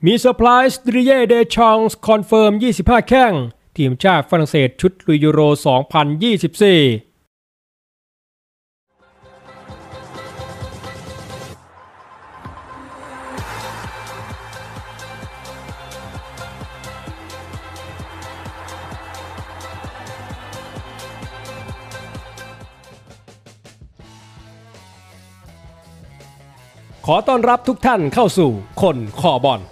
มีเซอร์ไพรส์ดิเย่เดชองส์คอนเฟิร์ม25แข้งทีมชาติฝรั่งเศสชุดลุยยูโร 2024ขอต้อนรับทุกท่านเข้าสู่คนคอบอล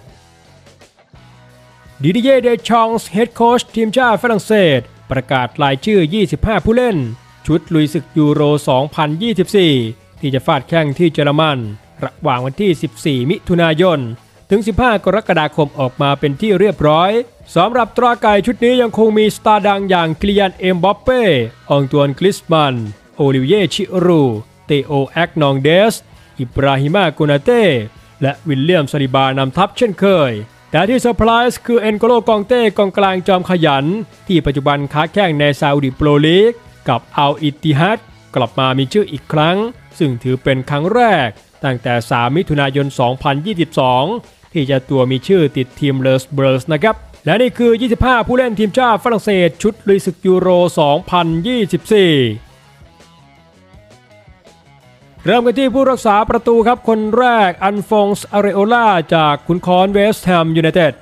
ดิเย่เดชองส์เฮดโค้ชทีมชาติฝรั่งเศสประกาศรายชื่อ25ผู้เล่นชุดลุยศึกยูโร 2024 ที่จะฟาดแข่งที่เยอรมันระหว่างวันที่14มิถุนายนถึง15กรกฎาคมออกมาเป็นที่เรียบร้อยสำหรับตราไก่ชุดนี้ยังคงมีสตาร์ดังอย่างกิลิยันเอ็มบัปเป้องตวนกริซมันโอลิเวียชิรูเตโอแอกนองเดสอิบราฮิมาโกนาเต้และวิลเลียมซาลิบานำทัพเช่นเคยแต่ที่เซอร์ไพรส์คือเอ็นโกโลกองเต้กองกลางจอมขยันที่ปัจจุบันค้าแข่งในซาอุดิโปรลีกกับอัลอิตติฮัดกลับมามีชื่ออีกครั้งซึ่งถือเป็นครั้งแรกตั้งแต่3มิถุนายน 2022 ที่เจ้าตัวมีชื่อติดทีมเลสเบิร์สนะครับและนี่คือ25ผู้เล่นทีมชาติฝรั่งเศสชุดลุยศึกยูโร 2024เริ่มกันที่ผู้รักษาประตูครับคนแรกอันฟองส์อาเรโอลาจากขุนค้อนเวสต์แฮมยูไนเต็ด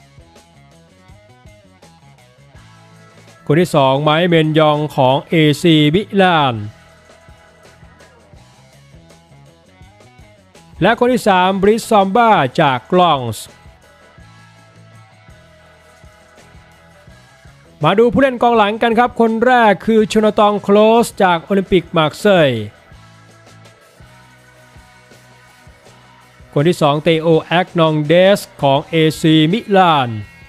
คนที่2ไมค์เมนยองของเอซีมิลานและคนที่3บริสซอมบ้าจากกลองส์มาดูผู้เล่นกองหลังกันครับคนแรกคือโชนาธานโคลสจากโอลิมปิกมาร์เซย์คนที่2เตโอแอกนองเดสของเอซีมิลาน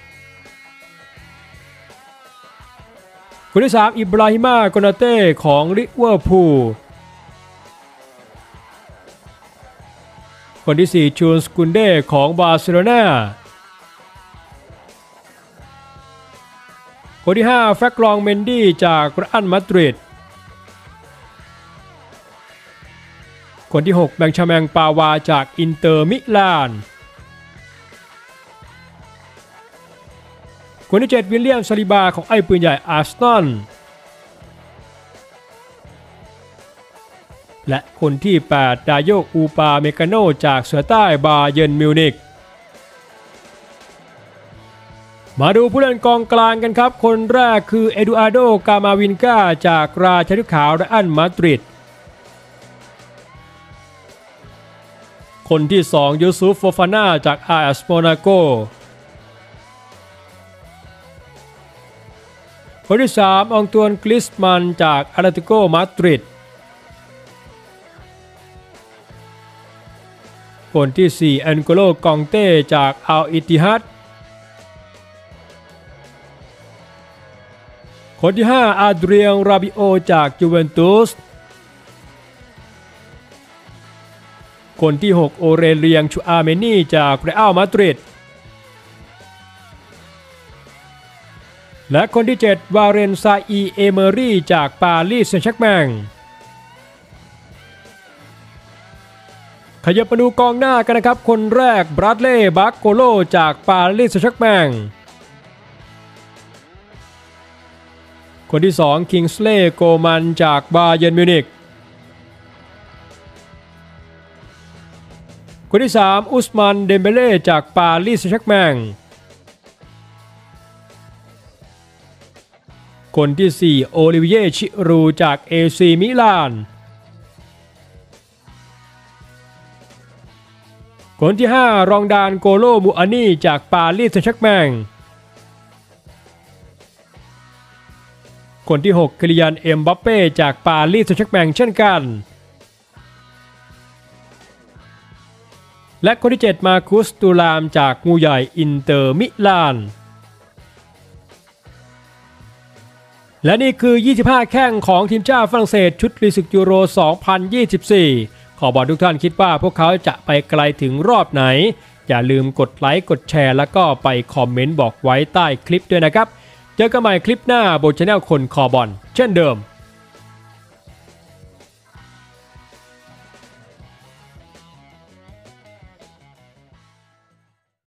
คนที่3อิบราฮิมาโกนาเต้ของลิเวอร์พูลคนที่4จูนสกุนเด้ของบาร์เซโลนาคนที่5แฟกลองเมนดี้จากเรอัลมาดริดคนที่6แบงชาแมงปาวาจากอินเตอร์มิลานคนที่7วิลเลียมซาลิบาของไอ้ปืนใหญ่อาร์เซนอลและคนที่8ดาโยอูปาเมกาโนจากเสือใต้บาเยิร์นมิวนิกมาดูผู้เล่นกองกลางกันครับคนแรกคือเอดูอาร์โดกามาวินกาจากราชาฤขาวเรอัลมาดริดคนที่2ยูซุฟโฟฟาน่าจากอาร์เอสโมนาโกคนที่3องตวนกริซมันจากอาร์เตติโกมาดริดคนที่4เอ็นโกโลกองเต้จากอัลอิตติฮัดคนที่5อาดเรียงราบิโอจากยูเวนตุสคนที่6โอเรเลียงชูอาเมนี่จากเรอัลมาดริดและคนที่7วาเรนซาอีเอเมอรี่จากปารีสแซงต์แชร์แมงขยับมาดูกองหน้ากันนะครับคนแรกบรัดเล่บักโกโลจากปารีสแซงต์แชร์แมงคนที่2คิงส์เลย์โกมันจากบาเยิร์นมิวนิกคนที่3อุสมันเดมเบเล่จากปารีสแซงต์แชร์แมงคนที่4โอลิเวียชิรูจากเอซีมิลานคนที่5รองดานโกโลมูอานี่จากปารีสแซงต์แชร์แมงคนที่6กิลิยันเอ็มบัปเป้จากปารีสแซงต์แชร์แมงเช่นกันและคนที่7มาคุสตูลามจากงูใหญ่อินเตอร์มิลานและนี่คือ25แข้งของทีมชาติฝรั่งเศสชุดลุยศึกยูโร 2024 ขอบอกทุกท่านคิดว่าพวกเขาจะไปไกลถึงรอบไหนอย่าลืมกดไลค์กดแชร์แล้วก็ไปคอมเมนต์บอกไว้ใต้คลิปด้วยนะครับเจอกันใหม่คลิปหน้าบน Channel คนคอบอลเช่นเดิม